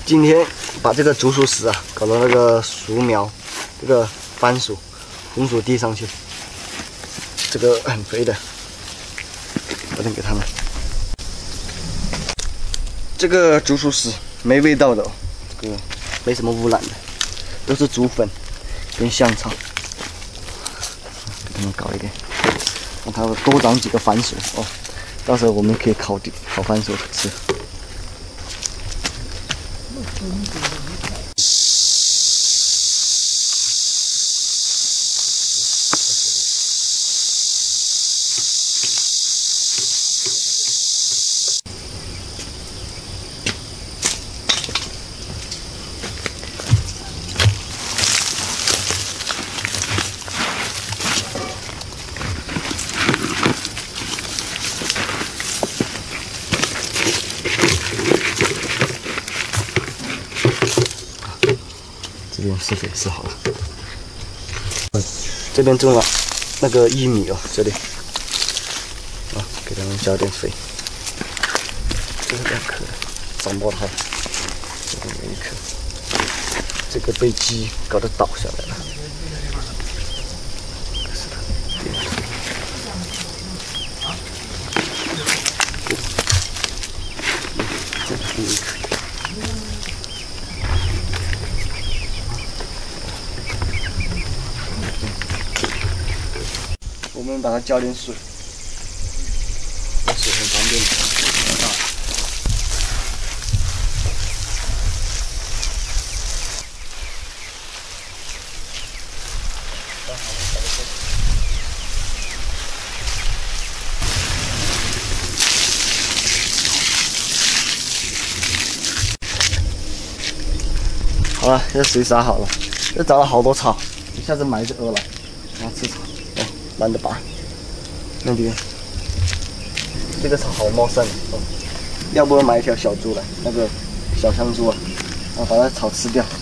今天把这个竹鼠屎啊搞到那个树苗，这个番薯、红薯地上去，这个很肥的，我先给他们。这个竹鼠屎没味道的哦，这个没什么污染的，都是竹粉跟香草，给他们搞一点，让它多长几个番薯哦，到时候我们可以烤番薯吃。 这边施肥施好了，这边种了那个薏米哦，这里啊，给它们浇点肥。这是2颗，长不好，这边有1颗，这个被鸡搞得倒下来了。是的，这边1颗。 我们把它浇点水，这水很方便的。好了，这水洒好了，这长了好多草，一下子埋着鹅来，然后吃草。 懒得拔，那边这个草好茂盛哦，要不买一条小猪来，那个小香猪啊，把它草吃掉。